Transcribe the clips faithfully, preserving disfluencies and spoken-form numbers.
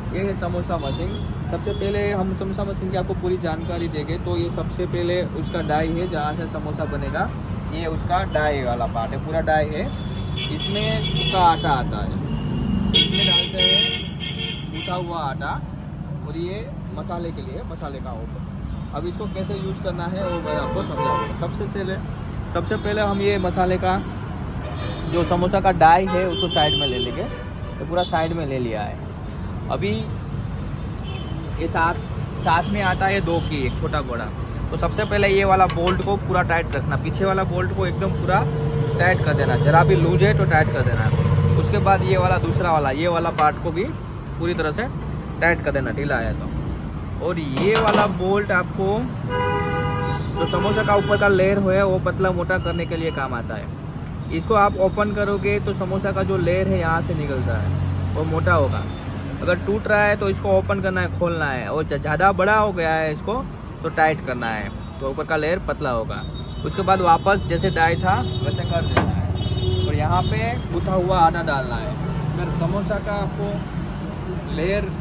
ये है समोसा मशीन। सबसे पहले हम समोसा मशीन की आपको पूरी जानकारी देंगे। तो ये सबसे पहले उसका डाई है जहाँ से समोसा बनेगा, ये उसका डाई वाला पार्ट है, पूरा डाई है। इसमें सूखा आटा आता है, इसमें डालते हैं गूथा हुआ आटा, और ये मसाले के लिए मसाले का ऊपर। अब इसको कैसे यूज़ करना है वो मैं आपको समझाऊंगा। सबसे पहले सबसे पहले हम ये मसाले का जो समोसा का डाई है उसको साइड में ले लेंगे। तो पूरा साइड में ले लिया है। अभी ये साथ साथ में आता है दो की, एक छोटा बड़ा। तो सबसे पहले ये वाला बोल्ट को पूरा टाइट रखना, पीछे वाला बोल्ट को एकदम पूरा टाइट कर देना, जरा भी लूज है तो टाइट कर देना। उसके बाद ये वाला दूसरा वाला ये वाला पार्ट को भी पूरी तरह से टाइट कर देना, ढीला है तो। और ये वाला बोल्ट आपको जो समोसा का ऊपर का लेयर है वो पतला मोटा करने के लिए काम आता है। इसको आप ओपन करोगे तो समोसा का जो लेयर है यहाँ से निकलता है वो मोटा होगा। अगर टूट रहा है तो इसको ओपन करना है, खोलना है। और ज़्यादा बड़ा हो गया है इसको तो टाइट करना है, तो ऊपर का लेयर पतला होगा। उसके बाद वापस जैसे डाई था वैसे कर देना है। और यहाँ पे गूथा हुआ आटा डालना है। अगर समोसा का आपको लेयर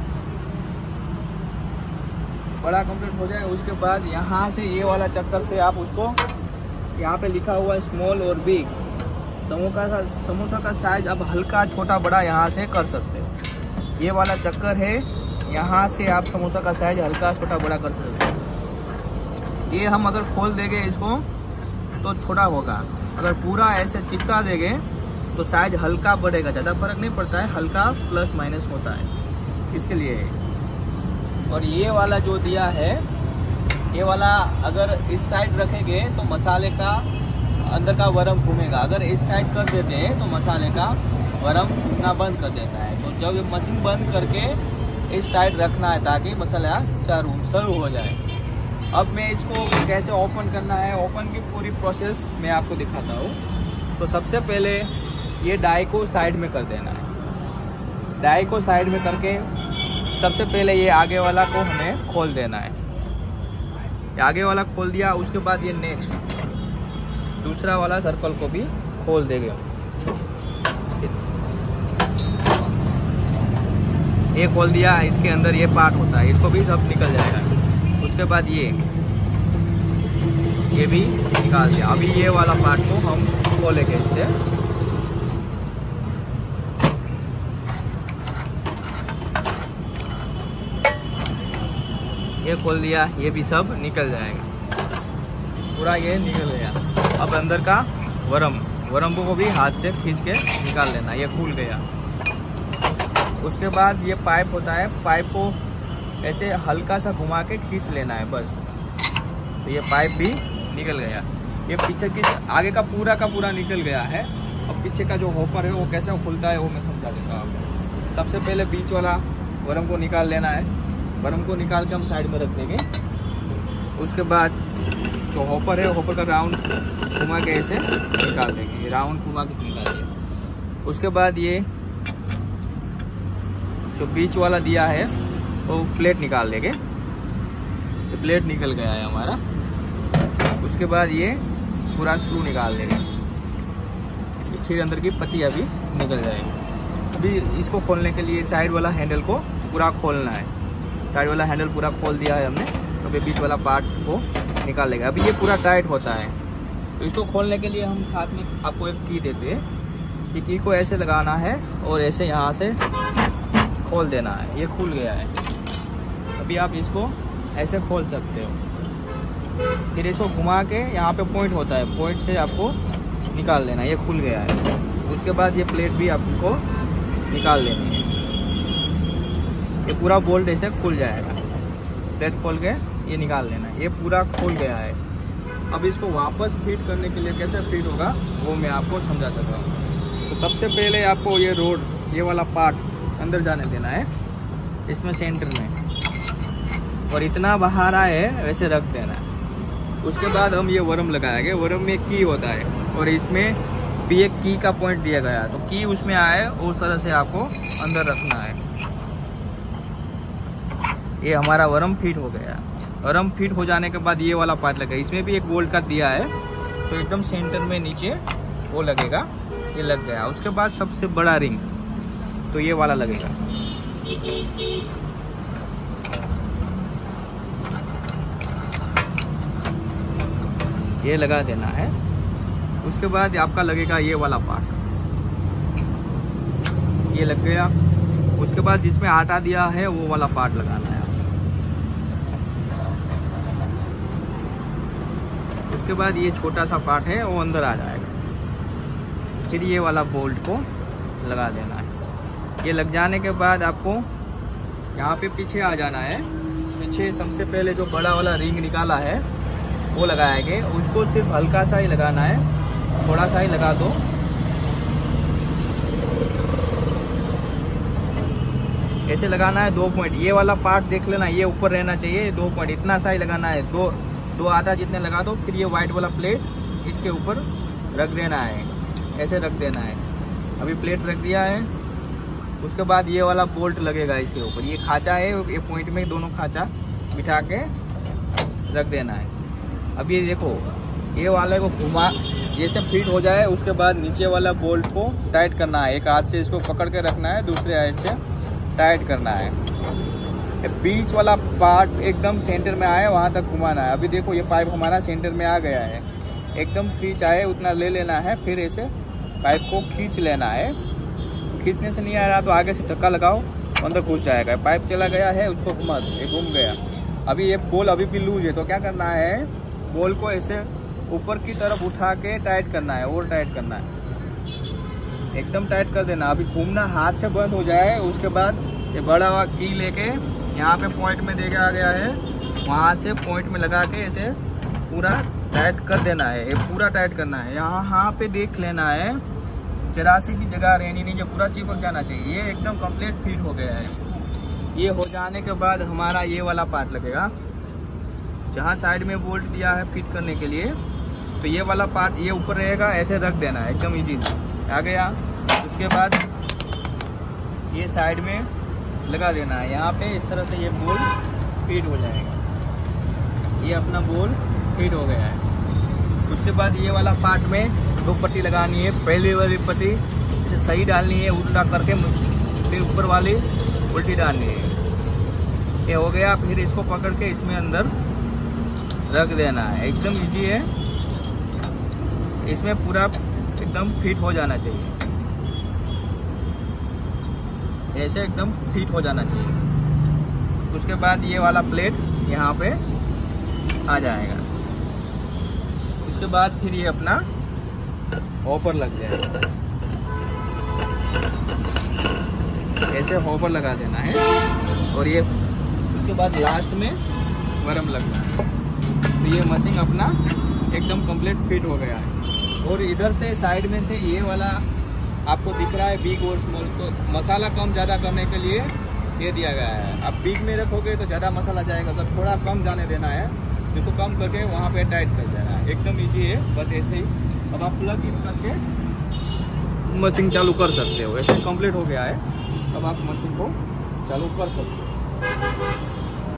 बड़ा कंप्लीट हो जाए उसके बाद यहाँ से ये वाला चक्कर से आप उसको, यहाँ पे लिखा हुआ है स्मॉल और बिग, समोसा का समोसा का साइज अब हल्का छोटा बड़ा यहाँ से कर सकते हो। ये वाला चक्कर है, यहाँ से आप समोसा का साइज हल्का छोटा बड़ा कर सकते हो। ये हम अगर खोल देंगे इसको तो छोटा होगा, अगर पूरा ऐसे चिपका देंगे तो साइज हल्का बढ़ेगा, ज़्यादा फर्क नहीं पड़ता है, हल्का प्लस माइनस होता है, इसके लिए है। और ये वाला जो दिया है, ये वाला अगर इस साइड रखेंगे तो मसाले का अंदर का वरम घूमेगा, अगर इस साइड कर देते हैं तो मसाले का वरम घूमना बंद कर देता है। तो जब ये मशीन बंद करके इस साइड रखना है ताकि मसाला चारू सर्व हो जाए। अब मैं इसको कैसे ओपन करना है, ओपन की पूरी प्रोसेस मैं आपको दिखाता हूँ। तो सबसे पहले ये डाई को साइड में कर देना है। डाई को साइड में करके सबसे पहले ये आगे वाला को हमें खोल देना है। ये आगे वाला खोल दिया, उसके बाद ये नेक्स्ट दूसरा वाला सर्कल को भी खोल देंगे। ये खोल दिया, इसके अंदर ये पार्ट होता है, इसको भी सब निकल जाएगा। उसके बाद ये ये भी निकाल दिया। अभी ये वाला पार्ट को हम खोलेंगे इससे। ये खोल दिया, ये भी सब निकल जाएगा, पूरा ये निकल गया। अब अंदर का वरम वरम को भी हाथ से खींच के निकाल लेना, ये खुल गया। उसके बाद ये पाइप होता है, पाइप को ऐसे हल्का सा घुमा के खींच लेना है बस। तो ये पाइप भी निकल गया। ये पीछे की आगे का पूरा का पूरा निकल गया है। अब पीछे का जो होपर है वो कैसे खुलता है वो मैं समझा देता हूँ आपको। सबसे पहले बीच वाला वरम को निकाल लेना है। वरम को निकाल के हम साइड में रख देंगे। उसके बाद जो होपर है, होपर का राउंड घुमा के ऐसे निकाल देंगे, राउंड घुमा के निकाल देंगे। उसके बाद ये जो बीच वाला दिया है वो प्लेट निकाल लेंगे। तो प्लेट निकल गया है हमारा। उसके बाद ये पूरा स्क्रू निकाल लेंगे, फिर अंदर की पट्टियाँ भी निकल जाएगी। अभी इसको खोलने के लिए साइड वाला हैंडल को पूरा खोलना है। साइड वाला हैंडल पूरा खोल दिया है हमने, तो फिर बीच वाला पार्ट को निकाल लेंगे। अभी ये पूरा टाइट होता है, तो इसको खोलने के लिए हम साथ में आपको एक की देते हैं। कि की को ऐसे लगाना है और ऐसे यहाँ से खोल देना है। ये खुल गया है। अभी आप इसको ऐसे खोल सकते हो। फिर इसको घुमा के यहाँ पे पॉइंट होता है, पॉइंट से आपको निकाल लेना। ये खुल गया है। उसके बाद ये प्लेट भी आपको निकाल लेनी है। ये पूरा बोल्ट ऐसे खुल जाएगा। प्लेट खोल के ये निकाल लेना है। ये पूरा खुल गया है। अब इसको वापस फिट करने के लिए कैसे फिट होगा वो मैं आपको समझा देता हूँ। तो सबसे पहले आपको ये रोड, ये वाला पार्ट अंदर जाने देना है, इसमें सेंटर में, और इतना बाहर आए वैसे रख देना है। उसके बाद हम ये वरम लगाएंगे। वरम में की होता है और इसमें भी एक की का पॉइंट दिया गया है, तो की उसमें आए उस तरह से आपको अंदर रखना है। ये हमारा वरम फिट हो गया। वरम फिट हो जाने के बाद ये वाला पार्ट लगेगा। इसमें भी एक बोल्ट का दिया है, तो एकदम सेंटर में नीचे वो लगेगा। ये लग गया। उसके बाद सबसे बड़ा रिंग तो ये वाला लगेगा। ये लगा देना है। उसके बाद आपका लगेगा ये वाला पार्ट, ये लग गया। उसके बाद जिसमें आटा दिया है वो वाला पार्ट लगाना है। उसके बाद ये छोटा सा पार्ट है वो अंदर आ जाएगा। फिर ये वाला बोल्ट को लगा देना है। ये लग जाने के बाद आपको यहाँ पे पीछे आ जाना है। पीछे सबसे पहले जो बड़ा वाला रिंग निकाला है वो लगाएंगे। उसको सिर्फ हल्का सा ही लगाना है, थोड़ा सा ही लगा दो। ऐसे लगाना है। दो पॉइंट ये वाला पार्ट देख लेना, ये ऊपर रहना चाहिए। दो पॉइंट इतना सा ही लगाना है। दो दो आटा जितने लगा दो। फिर ये वाइट वाला प्लेट इसके ऊपर रख देना है, ऐसे रख देना है। अभी प्लेट रख दिया है। उसके बाद ये वाला बोल्ट लगेगा इसके ऊपर। ये खांचा है, ये पॉइंट में दोनों खांचा बिठा के रख देना है। अब ये देखो, ये वाले को घुमा, ये सब फिट हो जाए। उसके बाद नीचे वाला बोल्ट को टाइट करना है। एक हाथ से इसको पकड़ के रखना है, दूसरे हाथ से टाइट करना है। बीच वाला पार्ट एकदम सेंटर में आए वहां तक घुमाना है। अभी देखो ये पाइप हमारा सेंटर में आ गया है। एकदम खींच आए उतना ले लेना है। फिर ऐसे पाइप को खींच लेना है। खींचने से नहीं आ रहा तो आगे से धक्का लगाओ, अंदर घुस जाएगा। पाइप चला गया है, उसको घुमा दो, ये घूम गया। अभी ये बोल अभी भी लूज है तो क्या करना है, बोल को ऐसे ऊपर की तरफ उठा के टाइट करना है, और टाइट करना है, एकदम टाइट कर देना। अभी घूमना हाथ से बंद हो जाए। उसके बाद ये बड़ा हुआ की लेके यहाँ पे पॉइंट में देखा आ गया है, वहाँ से पॉइंट में लगा के ऐसे पूरा टाइट कर देना है। ये पूरा टाइट करना है। यहाँ यहाँ पे देख लेना है, जरा सी भी जगह रहनी नहीं, जो पूरा चिपक जाना चाहिए। ये एकदम कंप्लीट फिट हो गया है। ये हो जाने के बाद हमारा ये वाला पार्ट लगेगा, जहाँ साइड में बोल्ट दिया है फिट करने के लिए। तो ये वाला पार्ट ये ऊपर रहेगा, ऐसे रख देना है, एकदम इजी आ गया। उसके बाद ये साइड में लगा देना है। यहाँ पे इस तरह से ये बोल्ट फिट हो जाएगा। ये अपना बोल्ट फिट हो गया है। उसके बाद ये वाला पार्ट में दो पट्टी लगानी है। पहली वाली पट्टी इसे सही डालनी है, उल्टा करके फिर ऊपर वाली उल्टी डालनी है। ये हो गया। फिर इसको पकड़ के इसमें अंदर रख देना है। एकदम इजी है। इसमें पूरा एकदम फिट हो जाना चाहिए, ऐसे एकदम फिट हो जाना चाहिए। उसके बाद ये वाला प्लेट यहाँ पे आ जाएगा। उसके बाद फिर ये अपना हॉपर लग जाएगा। ऐसे हॉपर लगा देना है। और ये उसके बाद लास्ट में वर्म लगना है। तो ये मशीन अपना एकदम कंप्लीट फिट हो गया है। और इधर से साइड में से ये वाला आपको दिख रहा है बिग और स्मॉल, तो मसाला कम ज़्यादा करने के लिए ये दिया गया है। आप बिग में रखोगे तो ज़्यादा मसाला जाएगा, अगर थोड़ा कम जाने देना है तो इसको कम करके वहाँ पे टाइट कर देना है। एकदम इजी है, बस ऐसे ही। अब आप प्लग इन करके मशीन चालू कर सकते हो। ऐसे कंप्लीट हो गया है। अब आप मशीन को चालू कर सकते हो।